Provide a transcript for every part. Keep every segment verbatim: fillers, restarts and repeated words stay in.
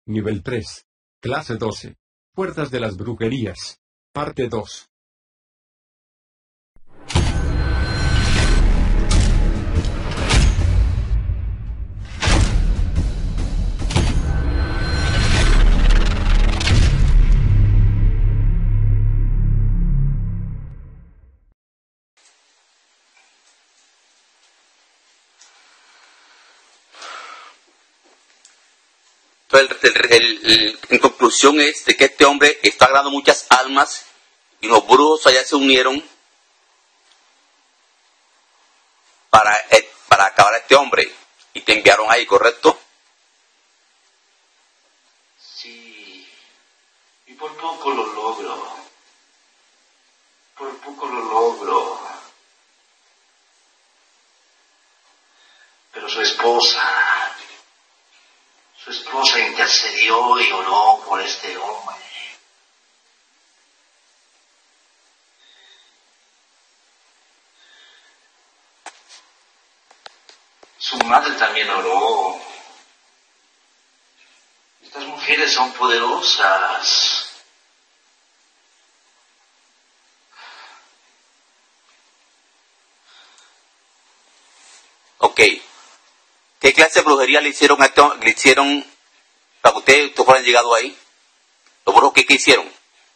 Nivel tres. Clase doce. Puertas de las brujerías. Parte dos. Entonces, el, el, el, el, en conclusión es de que este hombre está ganando muchas almas y los brujos allá se unieron para, eh, para acabar a este hombre y te enviaron ahí, ¿correcto? Sí, y por poco lo logro, por poco lo logro, pero su esposa... Su esposa intercedió y oró por este hombre. Su madre también oró. Estas mujeres son poderosas. Ok. ¿Qué clase de brujería le hicieron a este, le hicieron para que ustedes, ustedes fueran llegado ahí? ¿Los brujos qué, qué hicieron?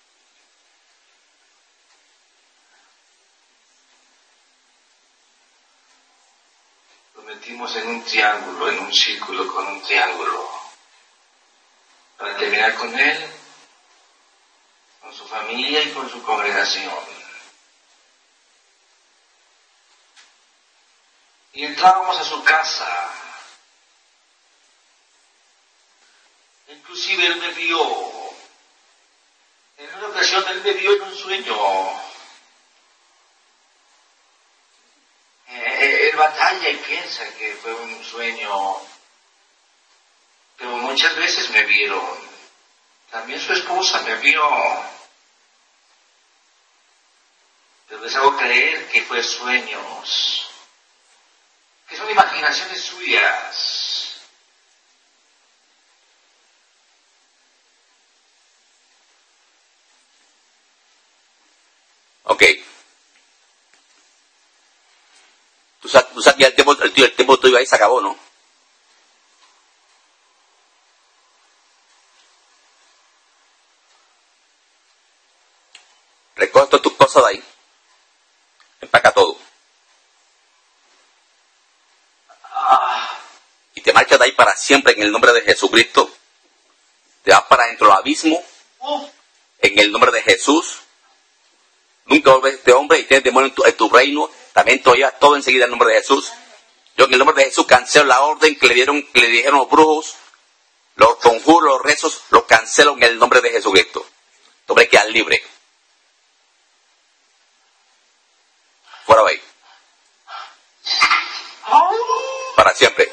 Lo metimos en un triángulo, en un círculo con un triángulo, para terminar con él, con su familia y con su congregación. Y entrábamos a su casa. Inclusive él me vio. En una ocasión él me vio en un sueño. Eh, él batalla y piensa que fue un sueño. Pero muchas veces me vieron. También su esposa me vio. Pero les hago creer que fue sueños. Que son imaginaciones suyas. Ok. Tú sabes, tú sabes que el tiempo, el, el tiempo tuyo ahí se acabó, ¿no? Recoge todas tus cosas de ahí. Empaca todo. Y te marchas de ahí para siempre en el nombre de Jesucristo. Te vas para dentro del abismo. En el nombre de Jesús. Nunca vuelves a este hombre y tienes demonio en tu, en tu reino. También te lo llevas todo enseguida en el nombre de Jesús. Yo en el nombre de Jesús cancelo la orden que le dieron, que le dijeron los brujos, los conjuros, los rezos, los cancelo en el nombre de Jesucristo. Tu hombre queda libre. Fuera de ahí. Para siempre.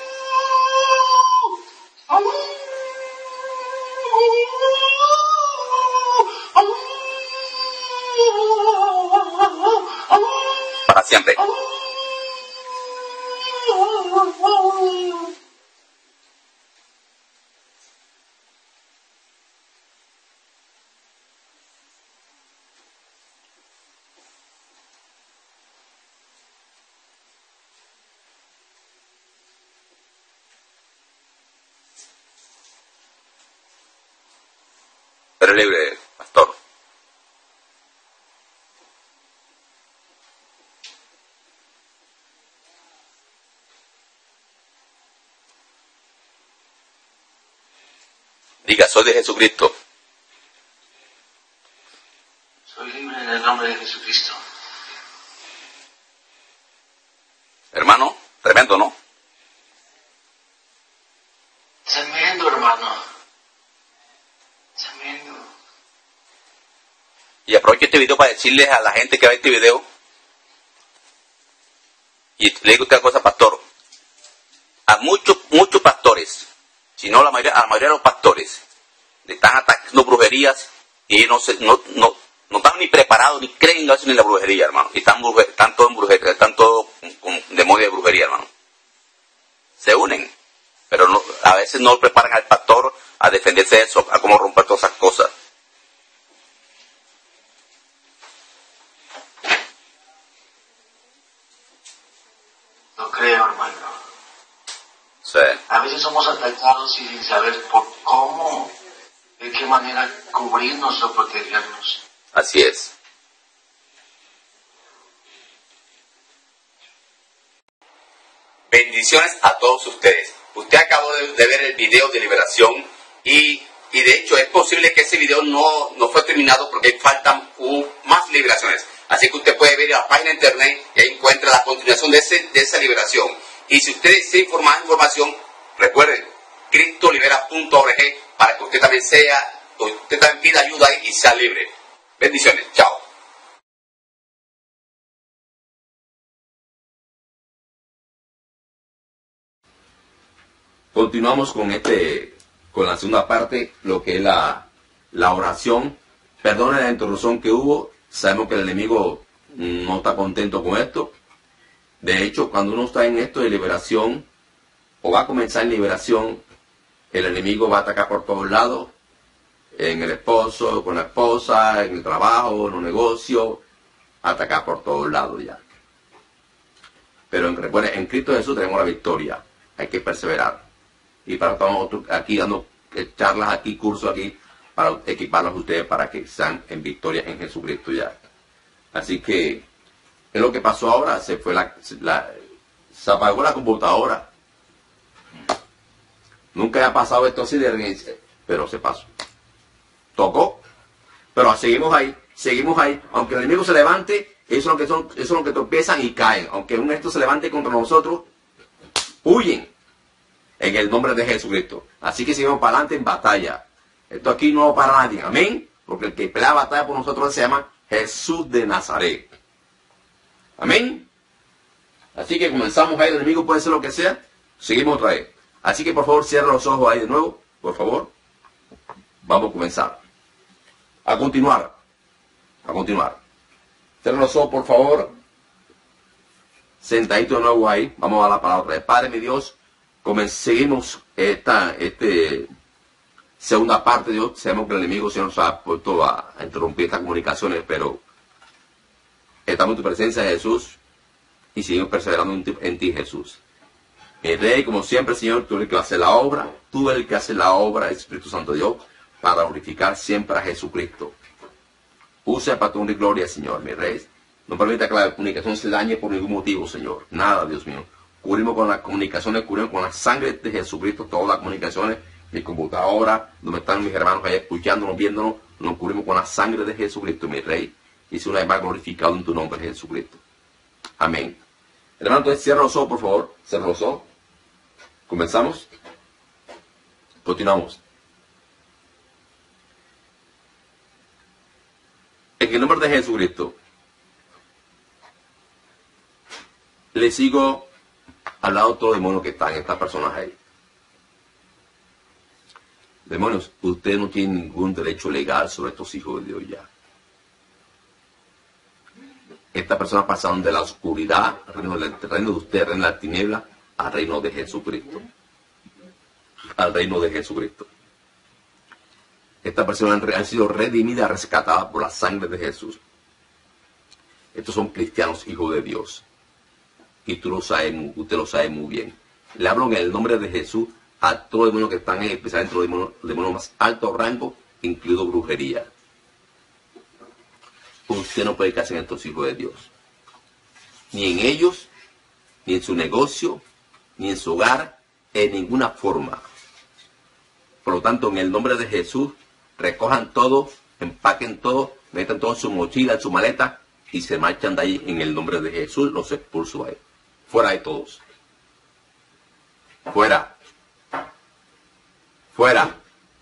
Para siempre. Pero libre, pastor. Diga, soy de Jesucristo. Soy libre en el nombre de Jesucristo. Hermano, tremendo, ¿no? Tremendo, hermano. Tremendo. Y aprovecho este video para decirles a la gente que ve este video. Y le digo otra cosa, pastor. A muchos, muchos pastores, si no la mayoría, a la mayoría de los pastores, le están atacando brujerías y ellos no, se, no, no, no están ni preparados, ni creen en ni la brujería, hermano. Y están, bruje, están todos en brujería, están todos con, con demonios de brujería, hermano. Se unen, pero no, a veces no preparan al pastor a defenderse de eso, a cómo romper todas esas cosas. Lo creo, hermano. Sí. A veces somos atacados y sin saber por cómo, de qué manera cubrirnos o protegernos. Así es. Bendiciones a todos ustedes. Usted acabó de, de ver el video de liberación y, y de hecho es posible que ese video no, no fue terminado porque faltan uh, más liberaciones. Así que usted puede ver la página de internet y ahí encuentra la continuación de, ese, de esa liberación. Y si usted desea más información, recuerden, cristo libera punto org para que usted también sea, usted también pida ayuda y sea libre. Bendiciones. Chao. Continuamos con este, con la segunda parte, lo que es la, la oración. Perdone la interrupción que hubo. Sabemos que el enemigo no está contento con esto. De hecho, cuando uno está en esto de liberación, o va a comenzar en liberación, el enemigo va a atacar por todos lados. En el esposo, con la esposa, en el trabajo, en los negocios, atacar por todos lados ya. Pero en, recuerden, en Cristo Jesús tenemos la victoria. Hay que perseverar. Y para estamos aquí dando charlas aquí, cursos aquí, para equiparlos a ustedes para que sean en victoria en Jesucristo ya. Así que es lo que pasó ahora. Se fue la, la se apagó la computadora. Nunca había pasado esto así de repente, pero se pasó. Tocó, pero seguimos ahí, seguimos ahí. Aunque el enemigo se levante, eso es lo que son, eso es lo que tropiezan y caen. Aunque un esto se levante contra nosotros, huyen. En el nombre de Jesucristo. Así que seguimos para adelante en batalla. Esto aquí no para nadie. Amén. Porque el que pelea batalla por nosotros se llama Jesús de Nazaret. Amén. Así que comenzamos ahí. El enemigo puede ser lo que sea. Seguimos otra vez. Así que por favor cierra los ojos ahí de nuevo. Por favor. Vamos a comenzar. A continuar. A continuar. Cierra los ojos por favor. Sentadito de nuevo ahí. Vamos a la palabra otra vez. Padre mi Dios. Comencemos esta este, segunda parte, Dios. Sabemos que el enemigo se nos ha puesto a, a interrumpir estas comunicaciones, pero estamos en tu presencia, Jesús, y seguimos perseverando en ti, en ti, Jesús. Mi Rey, como siempre, Señor, tú eres el que hace la obra, tú eres el que hace la obra, Espíritu Santo de Dios, para glorificar siempre a Jesucristo. Usa para tu honra y gloria, Señor, mi Rey. No permita que la comunicación se dañe por ningún motivo, Señor. Nada, Dios mío. Cubrimos con las comunicaciones, cubrimos con la sangre de Jesucristo todas las comunicaciones, mi computadora, donde están mis hermanos allá escuchándonos, viéndonos, nos cubrimos con la sangre de Jesucristo, mi Rey, y si una vez más glorificado en tu nombre, Jesucristo. Amén. Hermano, entonces cierra los ojos, por favor, cierra los ojos. Comenzamos. Continuamos. En el nombre de Jesucristo, le sigo al lado de todos los demonios que están, estas personas ahí. Demonios, usted no tiene ningún derecho legal sobre estos hijos de Dios ya. Estas personas pasaron de la oscuridad, reino de, reino de usted, reino de la tiniebla, al reino de Jesucristo. Al reino de Jesucristo. Estas personas han, han sido redimidas, rescatadas por la sangre de Jesús. Estos son cristianos, hijos de Dios. Y tú lo sabes, usted lo sabe muy bien. Le hablo en el nombre de Jesús a todos los demonios que están, especialmente los demonios, los demonios más alto rango, incluido brujería. Usted no puede casar en estos hijos de Dios. Ni en ellos, ni en su negocio, ni en su hogar, en ninguna forma. Por lo tanto, en el nombre de Jesús, recojan todo, empaquen todo, metan todo en su mochila, en su maleta, y se marchan de ahí en el nombre de Jesús, los expulso ahí. Fuera de todos. Fuera. Fuera.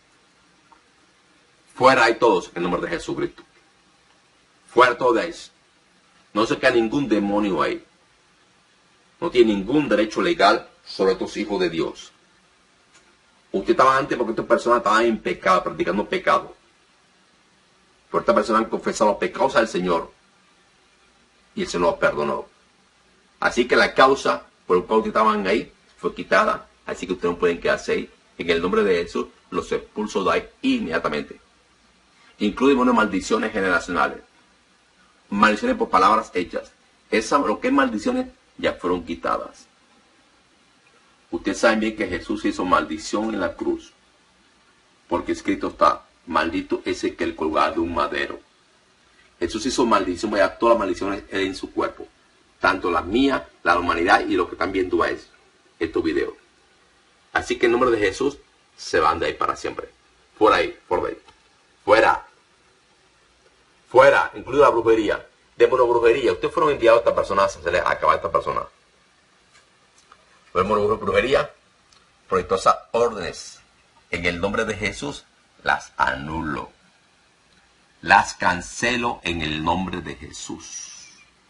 Fuera de todos en el nombre de Jesucristo. Fuera todos de ahí. No se queda ningún demonio ahí. No tiene ningún derecho legal sobre estos hijos de Dios. Usted estaba antes porque estas personas estaban en pecado, practicando pecado. Pero estas personas han confesado los pecados al Señor. Y el Señor los perdonó. Así que la causa por la cual estaban ahí fue quitada. Así que ustedes no pueden quedarse ahí. En el nombre de Jesús, los expulso de ahí inmediatamente. Incluye demonios, maldiciones generacionales. Maldiciones por palabras hechas. Esa, lo que es maldiciones ya fueron quitadas. Ustedes saben bien que Jesús hizo maldición en la cruz. Porque escrito está, maldito ese que el colgado de un madero. Jesús hizo maldición, vaya, todas las maldiciones en su cuerpo. Tanto la mía, la de la humanidad y lo que están viendo es estos videos. Así que el nombre de Jesús se van de ahí para siempre. Fuera ahí, fuera de ahí. Fuera. Fuera, incluida la brujería. Demonio brujería. Ustedes fueron enviados a esta persona a hacerle acabar a esta persona. Demonio brujería. Proyectosas órdenes. En el nombre de Jesús las anulo. Las cancelo en el nombre de Jesús.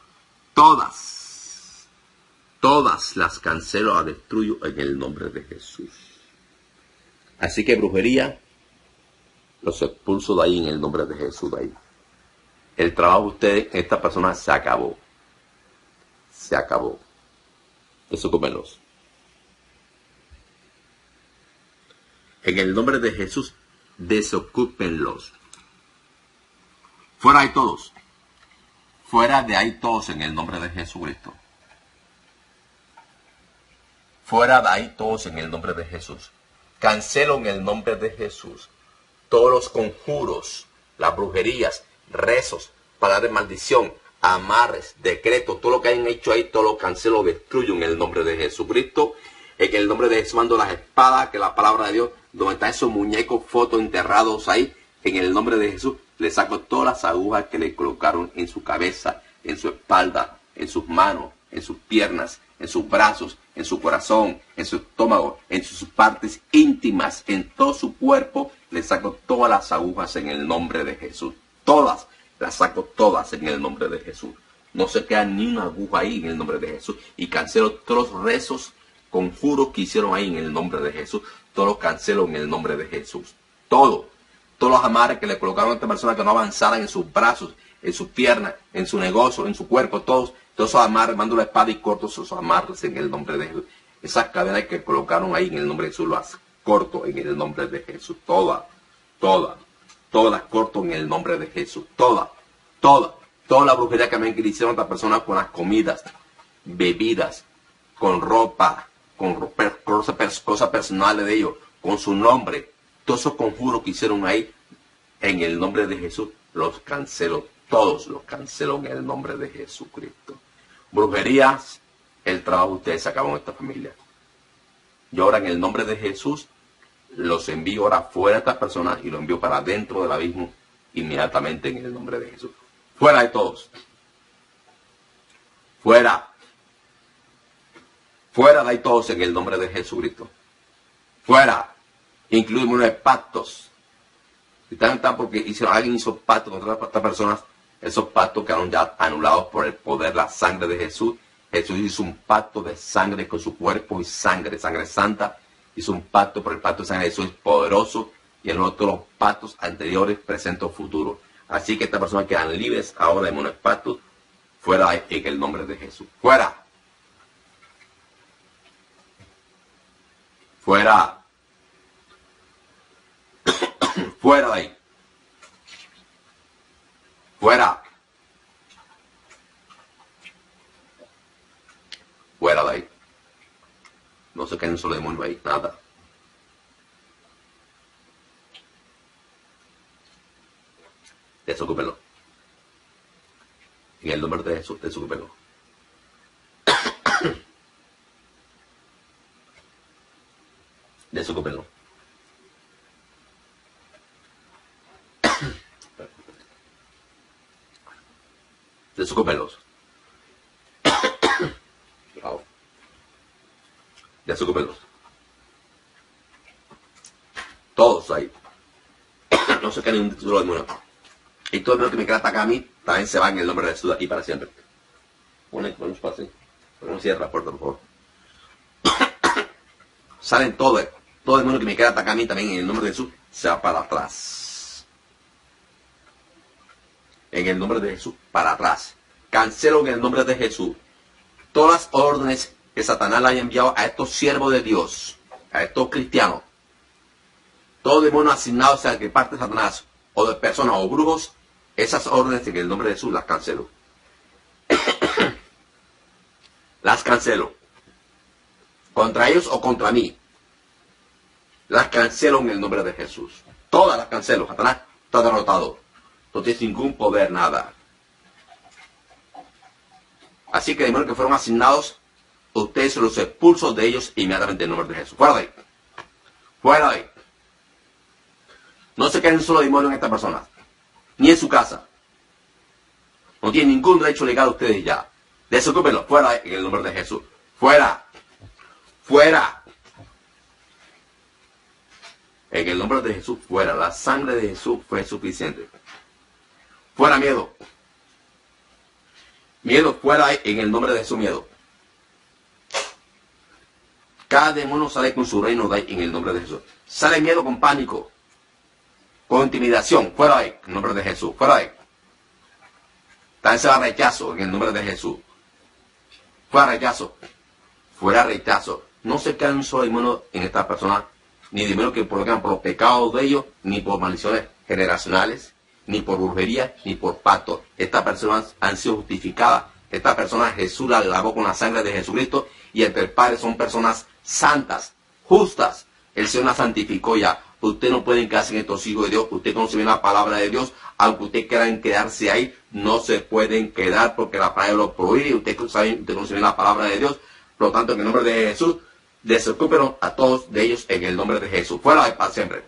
Todas. Todas las cancelo, las destruyo en el nombre de Jesús. Así que brujería, los expulso de ahí en el nombre de Jesús de ahí. El trabajo de ustedes, esta persona se acabó. Se acabó. Desocúpenlos. En el nombre de Jesús, desocúpenlos. Fuera de todos. Fuera de ahí todos en el nombre de Jesucristo. Fuera de ahí todos en el nombre de Jesús. Cancelo en el nombre de Jesús todos los conjuros, las brujerías, rezos, palabras de maldición, amarres, decretos, todo lo que hayan hecho ahí, todo lo cancelo, destruyo en el nombre de Jesucristo. En el nombre de Jesús mando las espadas, que la palabra de Dios, donde están esos muñecos, fotos enterrados ahí, en el nombre de Jesús, le saco todas las agujas que le colocaron en su cabeza, en su espalda, en sus manos, en sus piernas, en sus brazos, en su corazón, en su estómago, en sus partes íntimas, en todo su cuerpo, le saco todas las agujas en el nombre de Jesús. Todas, las saco todas en el nombre de Jesús. No se queda ni una aguja ahí en el nombre de Jesús. Y cancelo todos los rezos, conjuros que hicieron ahí en el nombre de Jesús. Todo lo cancelo en el nombre de Jesús. Todo. Todos los amarres que le colocaron a esta persona que no avanzaran en sus brazos, en sus piernas, en su negocio, en su cuerpo, todos. Todos esos amarres, mando la espada y corto esos amarres en el nombre de Jesús. Esas cadenas que colocaron ahí en el nombre de Jesús, las corto en el nombre de Jesús. Todas, todas, todas las corto en el nombre de Jesús. Todas, todas, toda la brujería que me hicieron a esta persona con las comidas, bebidas, con ropa, con ropa, cosas, cosas personales de ellos, con su nombre. Todos esos conjuros que hicieron ahí, en el nombre de Jesús, los cancelo. Todos los cancelo en el nombre de Jesucristo. Brujerías, el trabajo de ustedes se acabó en esta familia. Yo ahora en el nombre de Jesús los envío ahora fuera de estas personas y los envío para adentro del abismo inmediatamente en el nombre de Jesús. Fuera de todos. Fuera. Fuera de ahí todos en el nombre de Jesucristo. Fuera. Incluimos unos pactos. Y tanto porque hicieron, alguien hizo pactos contra estas personas. Esos pactos quedaron ya anulados por el poder, la sangre de Jesús. Jesús hizo un pacto de sangre con su cuerpo y sangre, sangre santa. Hizo un pacto por el pacto de sangre de Jesús es poderoso. Y en todos los pactos anteriores, presentes o futuros. Así que estas personas quedan libres ahora de unos pactos. Fuera en el nombre de Jesús. Fuera. Fuera. Fuera de ahí. Fuera. Fuera de ahí. No se queden solo demonio ahí, nada. Desocúpenlo. En el nombre de Jesús, desocúpenlo. Desocúpenlo. Desocúpenlos. Wow. Desocúpenlos. Todos ahí. No se queda ni un título de demonio. Y todo el mundo que me quiera atacar a mí, también se va en el nombre de Jesús de aquí para siempre. Pone, pone un espacio. Pone un cierre la puerta, por favor. Salen todos. Todo el mundo que me quiera atacar a mí, también en el nombre de Jesús, se va para atrás. En el nombre de Jesús, para atrás. Cancelo en el nombre de Jesús todas las órdenes que Satanás le haya enviado a estos siervos de Dios, a estos cristianos. Todo demonio asignado sea que parte de Satanás, o de personas o brujos, esas órdenes en el nombre de Jesús las cancelo. Las cancelo. Contra ellos o contra mí. Las cancelo en el nombre de Jesús. Todas las cancelo. Satanás está derrotado. No tienes ningún poder, nada. Así que demonios que fueron asignados, ustedes los expulsos de ellos inmediatamente en el nombre de Jesús. Fuera de ahí. Fuera de ahí. No se queden solo demonios en esta persona. Ni en su casa. No tienen ningún derecho legal ustedes ya. Desocúpenlo. Fuera en el nombre de Jesús. Fuera. Fuera. En el nombre de Jesús, fuera. La sangre de Jesús fue suficiente. Fuera miedo. Miedo, fuera en el nombre de Jesús, miedo. Cada demonio sale con su reino de ahí en el nombre de Jesús. Sale miedo con pánico. Con intimidación. Fuera ahí en el nombre de Jesús. Fuera ahí. También se va rechazo en el nombre de Jesús. Fuera rechazo. Fuera rechazo. No se quedan un solo demonio en esta persona, ni demonio que provocan por los pecados de ellos, ni por maldiciones generacionales, ni por brujería, ni por pacto. Estas personas han sido justificadas. Estas personas Jesús las lavó con la sangre de Jesucristo, y entre el Padre son personas santas, justas. El Señor las santificó ya. Usted no pueden quedarse en estos hijos de Dios. Usted conoce bien la palabra de Dios. Aunque usted quieran quedarse ahí, no se pueden quedar porque la palabra lo prohíbe. Usted sabe, usted conoce bien la palabra de Dios. Por lo tanto, en el nombre de Jesús, desocúpenos a todos de ellos en el nombre de Jesús. Fuera de ahí para siempre.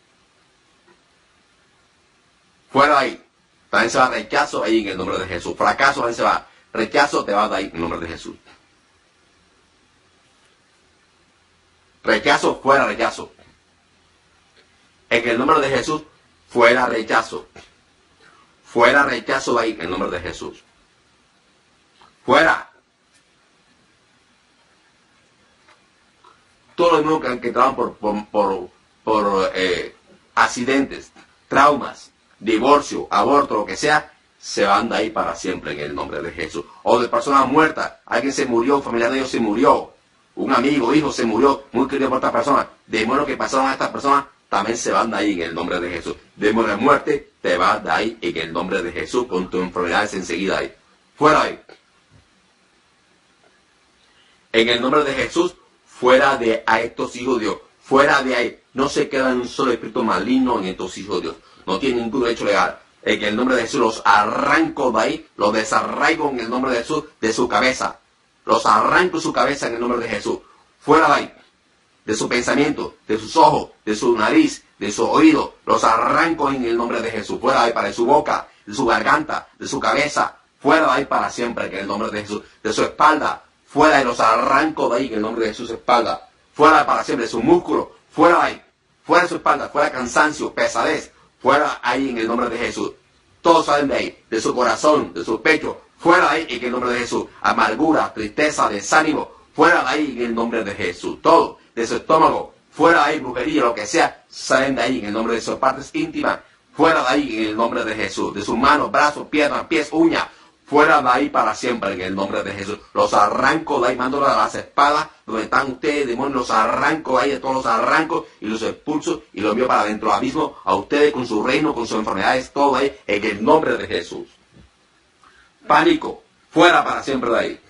Fuera de ahí. También se va rechazo ahí en el nombre de Jesús. Fracaso también se va. Rechazo te va de ahí en el nombre de Jesús. Rechazo, fuera rechazo. En el nombre de Jesús, fuera rechazo. Fuera rechazo de ahí en el nombre de Jesús. Fuera. Todos los demonios que, que trabajan por, por, por, por eh, accidentes, traumas, divorcio, aborto, lo que sea, se van de ahí para siempre en el nombre de Jesús. O de personas muertas, alguien se murió, un familiar de ellos se murió, un amigo, hijo se murió, muy querido por esta persona. Demonios que pasaron a estas personas también se van de ahí en el nombre de Jesús. Demonio de muerte, te vas de ahí en el nombre de Jesús con tus enfermedades enseguida ahí. Fuera ahí. En el nombre de Jesús, fuera de a estos hijos de Dios. Fuera de ahí. No se queda un solo espíritu maligno en estos hijos de Dios. No tiene ningún derecho legal. En el nombre de Jesús los arranco de ahí, los desarraigo en el nombre de Jesús de su cabeza. Los arranco su cabeza en el nombre de Jesús. Fuera de ahí. De su pensamiento, de sus ojos, de su nariz, de su oído. Los arranco en el nombre de Jesús. Fuera de ahí para de su boca, de su garganta, de su cabeza. Fuera de ahí para siempre en el nombre de Jesús. De su espalda. Fuera de los arranco de ahí en el nombre de Jesús, espalda. Fuera para siempre de su músculo. Fuera de ahí. Fuera de su espalda. Fuera cansancio, pesadez. Fuera ahí en el nombre de Jesús. Todos salen de ahí. De su corazón, de su pecho. Fuera de ahí en el nombre de Jesús. Amargura, tristeza, desánimo. Fuera de ahí en el nombre de Jesús. Todo. De su estómago. Fuera de ahí, brujería, lo que sea. Salen de ahí en el nombre de sus partes íntimas. Fuera de ahí en el nombre de Jesús. De sus manos, brazos, piernas, pies, uñas. Fuera de ahí para siempre en el nombre de Jesús. Los arranco de ahí, mando a las espadas donde están ustedes, demonios, los arranco de ahí, de todos los arranco y los expulso y los envío para dentro del abismo a ustedes con su reino, con sus enfermedades, todo ahí en el nombre de Jesús. Pánico, fuera para siempre de ahí.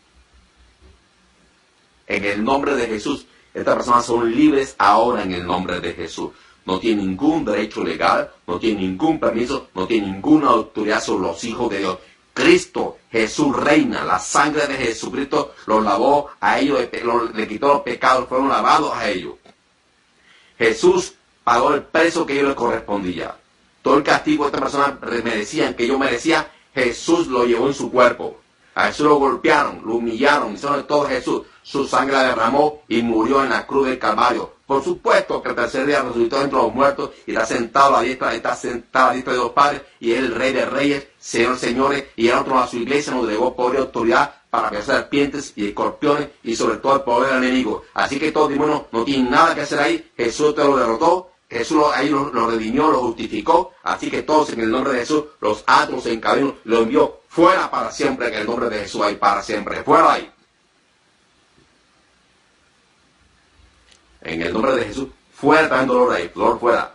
En el nombre de Jesús, estas personas son libres ahora en el nombre de Jesús. No tienen ningún derecho legal, no tienen ningún permiso, no tienen ninguna autoridad sobre los hijos de Dios. Cristo, Jesús reina, la sangre de Jesucristo los lavó a ellos, le quitó los pecados, fueron lavados a ellos. Jesús pagó el precio que a ellos les correspondía. Todo el castigo que estas personas merecían, que yo merecía, Jesús lo llevó en su cuerpo. A Jesús lo golpearon, lo humillaron, hicieron de todo Jesús. Su sangre la derramó y murió en la cruz del Calvario. Por supuesto que el tercer día resucitó entre los muertos y está sentado a la diestra, está sentado a la diestra de los padres y es el Rey de Reyes, Señor de Señores, y el otro a su iglesia nos legó poder y autoridad para que serpientes y escorpiones y sobre todo el poder del enemigo. Así que todos demonios no tienen nada que hacer ahí. Jesús te lo derrotó. Jesús lo, ahí lo, lo redimió, lo justificó. Así que todos en el nombre de Jesús los atos en camino lo envió fuera para siempre en el nombre de Jesús ahí para siempre. Fuera ahí. En el nombre de Jesús, Fuera también dolor de ahí, dolor fuera.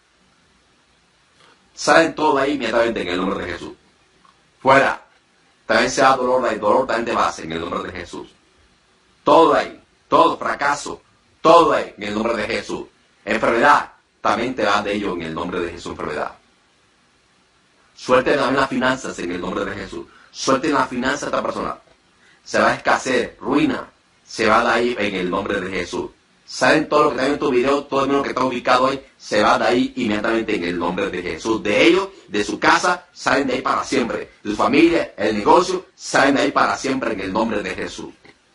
Salen todo de ahí inmediatamente en el nombre de Jesús. Fuera. También se da dolor de ahí, dolor también te vas en el nombre de Jesús. Todo de ahí, todo fracaso, todo de ahí en el nombre de Jesús. Enfermedad, también te vas de ello en el nombre de Jesús, enfermedad. Suelte también las finanzas en el nombre de Jesús. Suelte las finanzas de esta persona. Se va a escasez, ruina, se va de ahí en el nombre de Jesús. Salen todo lo que está en tu video, todo el mundo que está ubicado ahí, se va de ahí inmediatamente en el nombre de Jesús. De ellos, de su casa, salen de ahí para siempre. De su familia, el negocio, salen de ahí para siempre en el nombre de Jesús.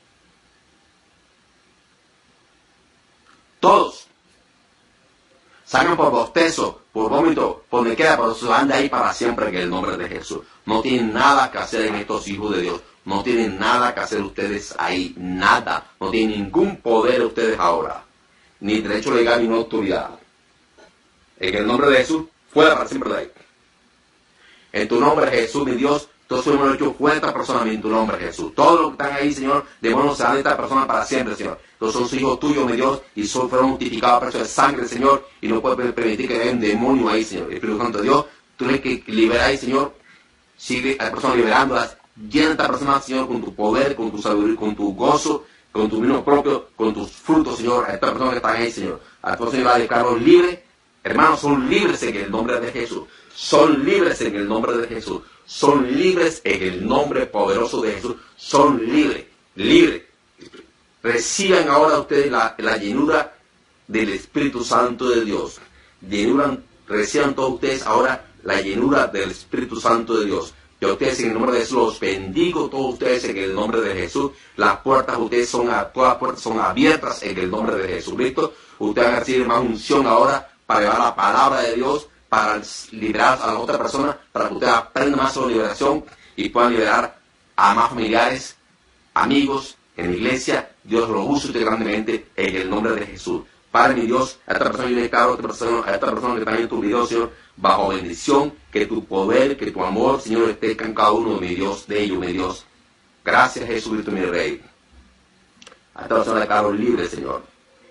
Todos. Salgan por bostezo, por vómito, por donde queda, pero se van de ahí para siempre en el nombre de Jesús. No tienen nada que hacer en estos hijos de Dios. No tienen nada que hacer ustedes ahí, nada. No tienen ningún poder ustedes ahora. Ni derecho legal ni autoridad. En el nombre de Jesús, fuera para siempre de ahí. En tu nombre, Jesús, mi Dios, todos hemos hecho fuera esta persona en tu nombre, Jesús. Todos los que están ahí, Señor, demonios se dan de esta persona para siempre, Señor. Todos son hijos tuyos, mi Dios, y son, fueron justificados a precio de sangre, Señor, y no puedes permitir que haya un demonio ahí, Señor. Espíritu Santo de Dios, tú tienes que liberar ahí, Señor. Sigue a las personas liberándolas. Llena a esta persona, Señor, con tu poder, con tu sabiduría, con tu gozo, con tu vino propio, con tus frutos, Señor. A estas personas que están ahí, Señor. A las personas que van a dejarlos libres. Hermanos, son libres en el nombre de Jesús. Son libres en el nombre de Jesús. Son libres en el nombre poderoso de Jesús. Son libres, libres. Reciban ahora ustedes la, la llenura del Espíritu Santo de Dios. Llenuran, reciban todos ustedes ahora la llenura del Espíritu Santo de Dios. Que ustedes en el nombre de Jesús los bendigo, todos ustedes en el nombre de Jesús. Las puertas de ustedes son, todas las puertas son abiertas en el nombre de Jesucristo. Ustedes van a recibir más unción ahora para llevar la palabra de Dios, para liberar a la otra persona, para que ustedes aprendan más sobre liberación y puedan liberar a más familiares, amigos en la iglesia. Dios lo use usted grandemente en el nombre de Jesús. Padre, mi Dios, a esta persona yo le declaro, a esta persona, a esta persona que está en tu video, Señor, bajo bendición, que tu poder, que tu amor, Señor, esté con cada uno de mi Dios, de ellos, mi Dios. Gracias, Jesucristo, mi Rey. A esta persona le declaro libre, Señor.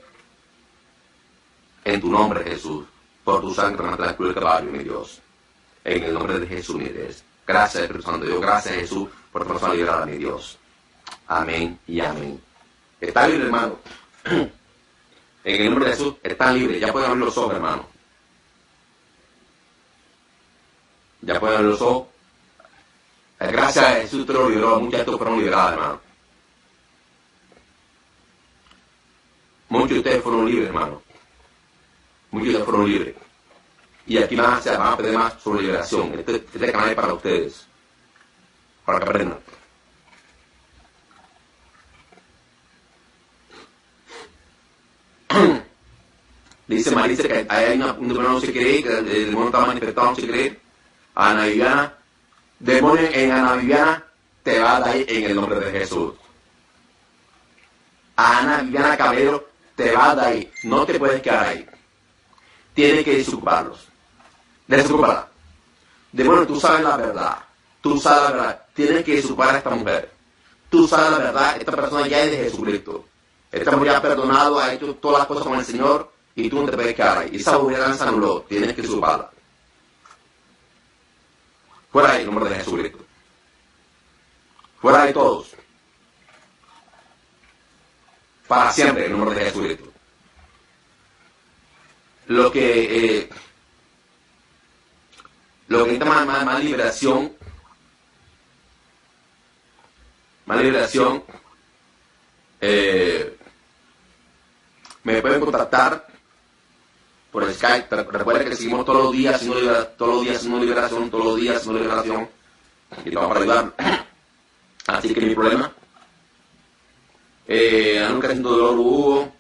En tu nombre, Jesús, por tu sangre, mata la cruz del Calvario, mi Dios. En el nombre de Jesús, mi Dios. Gracias, Espíritu Santo de Dios. Gracias, Jesús, por tu persona liberada, mi Dios. Amén y amén. Está libre, hermano. En el nombre de Jesús, están libres. Ya pueden abrir los ojos, hermano. Ya pueden abrir los ojos. Gracias a Jesús te lo liberó. Muchos de estos fueron liberados, hermano. Muchos de ustedes fueron libres, hermano. Muchos de ustedes fueron libres. Y aquí más se van a pedir más sobre liberación. Este, este canal es para ustedes. Para que aprendan. Dice Marisa que hay una, un demonio no se cree, que el demonio está manifestado no se cree. Ana Viviana, demonio en Ana Viviana, te va de ahí en el nombre de Jesús. Ana Viviana Cabello, te va de ahí. No te puedes quedar ahí. Tienes que desocuparlos. Desocuparla. Demonio, tú sabes la verdad. Tú sabes la verdad. Tienes que desocupar a esta mujer. Tú sabes la verdad. Esta persona ya es de Jesucristo. Esta mujer ha perdonado, ha hecho todas las cosas con el Señor y tú no te puedes quedar ahí. Y esa mujer se anuló. Tienes que desocuparla. Fuera ahí, en nombre de Jesucristo. Fuera de todos. Para siempre, en nombre de Jesucristo. Lo que eh, lo que necesita más, más, más liberación, más liberación, eh, me pueden contactar por el Skype. Recuerden que seguimos todos los días haciendo liberación, todos los días haciendo liberación, todos los días haciendo liberación, y vamos para ayudar. Así que mi problema. Eh, nunca haciendo dolor hubo.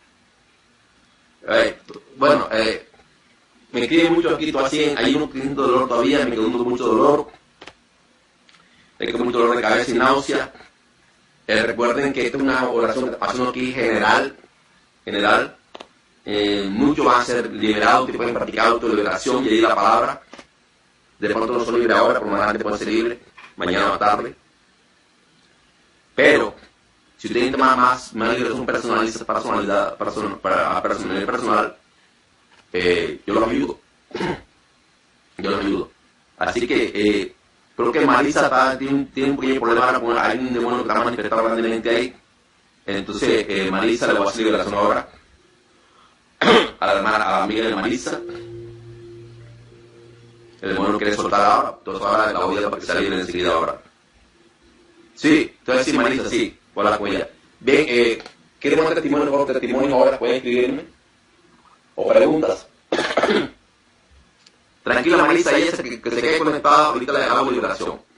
Eh, bueno, eh, me escriben mucho aquí, así, hay uno que tiene dolor todavía, me quedó mucho dolor, me quedó mucho dolor de cabeza y náusea. Eh, recuerden que esta es una oración que está pasando aquí general, general. Eh, muchos van a ser liberados, que pueden practicar autoliberación y leer la palabra. De pronto no son libres ahora, pero más adelante pueden ser libres, mañana o tarde. Pero Si usted tiene más, más, más liberación personaliza, personalidad, person, para personalidad personal, eh, yo los ayudo. Yo los ayudo. Así que, eh, creo que Marisa está, tiene, un, tiene un pequeño problema con hay un demonio que está manifestado grandemente ahí. Entonces, eh, Marisa le va a hacer liberación ahora. A la hermana, a la amiga de Marisa. El demonio quiere soltar ahora. Entonces ahora la voy a para que salga enseguida ahora. Sí, entonces sí, Marisa, sí. Por la cuella. Bien, eh, ¿quieren más testimonio o testimonio ahora? Pueden escribirme. O preguntas. Tranquila, Marisa, ella que, que se quede conectada, ahorita le hago liberación.